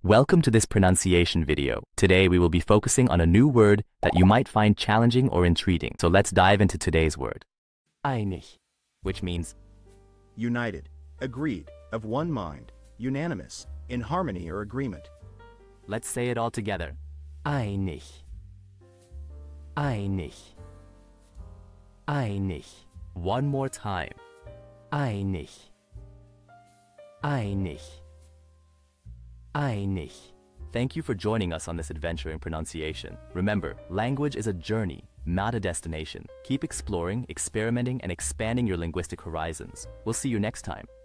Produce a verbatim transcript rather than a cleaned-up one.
Welcome to this pronunciation video. Today we will be focusing on a new word that you might find challenging or intriguing. So let's dive into today's word. Einig, which means united, agreed, of one mind, unanimous, in harmony or agreement. Let's say it all together. Einig. Einig. Einig. One more time. Einig. Einig. Einig. Thank you for joining us on this adventure in pronunciation. Remember, language is a journey, not a destination. Keep exploring, experimenting, and expanding your linguistic horizons. We'll see you next time.